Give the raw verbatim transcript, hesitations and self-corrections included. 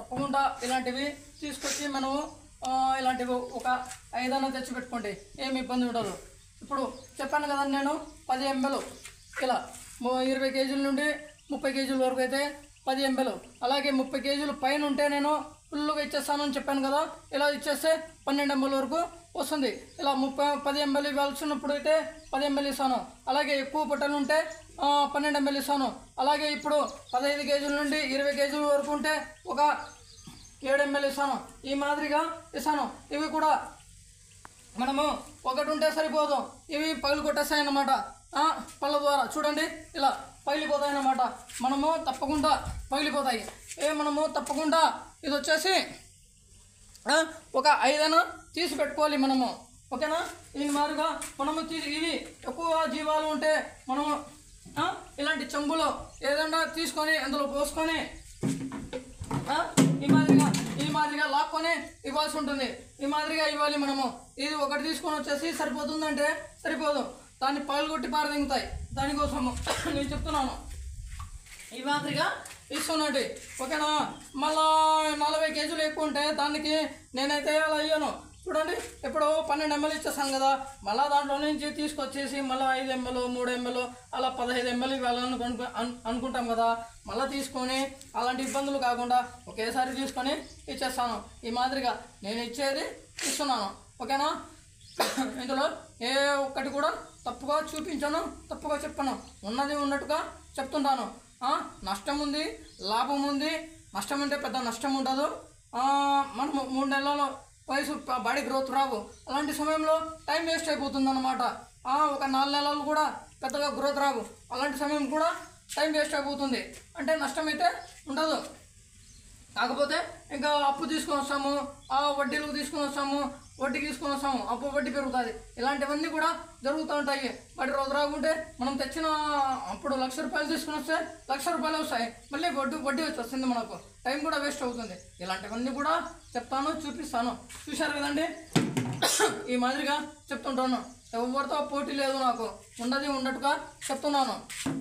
తప్పకుండా ఇలాంటివి తీసుకొచ్చి మనము ఇలాంటివి ఒక ఐదైనా తెచ్చి పెట్టుకోండి, ఏమి ఇబ్బంది ఉండదు. ఇప్పుడు చెప్పాను కదండి నేను పది ఎంబెలు ఇలా ఇరవై కేజీల నుండి ముప్పై కేజీల వరకు అయితే పది ఎంబెలు, అలాగే ముప్పై కేజీలు పైన ఉంటే నేను ఫుల్గా ఇచ్చేస్తాను అని చెప్పాను కదా, ఇలా ఇచ్చేస్తే పన్నెండు ఎంబెల వరకు వస్తుంది. ఇలా ముప్పై పది ఎంబెలు ఇవ్వాల్సినప్పుడు అయితే పది ఎంబెలు ఇస్తాను, అలాగే ఎక్కువ పొట్టలు ఉంటే పన్నెండు ఎంబెలు ఇస్తాను. అలాగే ఇప్పుడు పదహైదు కేజీల నుండి ఇరవై కేజీల వరకు ఉంటే ఒక ఏడు ఎంబెలు ఇస్తాను, ఈ మాదిరిగా ఇస్తాను. ఇవి కూడా మనము ఒకటి ఉంటే సరిపోదు, ఇవి పగులు కొట్టేస్తాయి అన్నమాట పళ్ళ ద్వారా. చూడండి ఇలా పగిలిపోతాయి అన్నమాట, మనము తప్పకుండా పగిలిపోతాయి. ఏ మనము తప్పకుండా ఇది వచ్చేసి ఒక ఐదైనా తీసి పెట్టుకోవాలి మనము, ఓకేనా. ఈ మాదిరిగా మనము తీసి ఇవి ఎక్కువ జీవాలు ఉంటే మనము ఇలాంటి చెంబులో ఏదైనా తీసుకొని అందులో పోసుకొని ఈ మాదిరిగా ఈ మాదిరిగా లాక్కొని ఇవ్వాల్సి ఉంటుంది. ఈ మాదిరిగా ఇవ్వాలి మనము. ఇది ఒకటి తీసుకొని వచ్చేసి సరిపోతుందంటే సరిపోదు, దాన్ని పగలగొట్టి పారదింగుతాయి. దానికోసము నేను చెప్తున్నాను, ఈ మాదిరిగా ఇస్తున్నాండి, ఓకేనా. మళ్ళా నలభై కేజీలు ఎక్కువ ఉంటే దానికి నేనైతే అలా అయ్యాను. చూడండి ఇప్పుడు పన్నెండు ఎంఎల్ ఇచ్చేస్తాను కదా, మళ్ళీ దాంట్లో నుంచి తీసుకొచ్చేసి మళ్ళీ ఐదు ఎంఎల్ మూడు ఎంఎల్ అలా పదహైదు ఎంఎల్ ఇవ్వాలని అనుకుంటాం కదా, మళ్ళీ తీసుకొని అలాంటి ఇబ్బందులు కాకుండా ఒకేసారి తీసుకొని ఇచ్చేస్తాను. ఈ మాదిరిగా నేను ఇచ్చేది ఇస్తున్నాను, ఓకేనా. ఇందులో ఏ ఒక్కటి కూడా తప్పుగా చూపించాను, తప్పుగా చెప్పను, ఉన్నది ఉన్నట్టుగా చెప్తుంటాను. నష్టం ఉంది, లాభం ఉంది. నష్టం అంటే పెద్ద నష్టం ఉండదు. మనము మూడు నెలల వయసు బాడీ గ్రోత్ రావు, అలాంటి సమయంలో టైం వేస్ట్ అయిపోతుంది అన్నమాట. ఒక నాలుగు నెలలు కూడా పెద్దగా గ్రోత్ రావు, అలాంటి సమయం కూడా టైం వేస్ట్ అయిపోతుంది. అంటే నష్టం అయితే ఉండదు. కాకపోతే ఇంకా అప్పు తీసుకొని వస్తాము, ఆ వడ్డీలకు తీసుకొని వస్తాము, వడ్డీ తీసుకొని వస్తాము, అప్పు వడ్డీ పెరుగుతుంది. ఇలాంటివన్నీ కూడా జరుగుతూ ఉంటాయి. వాటి రోజు రాకుంటే మనం తెచ్చిన అప్పుడు లక్ష రూపాయలు తీసుకుని వస్తే లక్ష రూపాయలు వస్తాయి, మళ్ళీ వడ్డీ వడ్డీ వచ్చి వస్తుంది, మనకు టైం కూడా వేస్ట్ అవుతుంది. ఇలాంటివన్నీ కూడా చెప్తాను, చూపిస్తాను. చూశారు కదండి, ఈ మాదిరిగా చెప్తుంటాను. ఎవరితో పోటీ లేదు నాకు, ఉన్నది ఉన్నట్టుగా చెప్తున్నాను.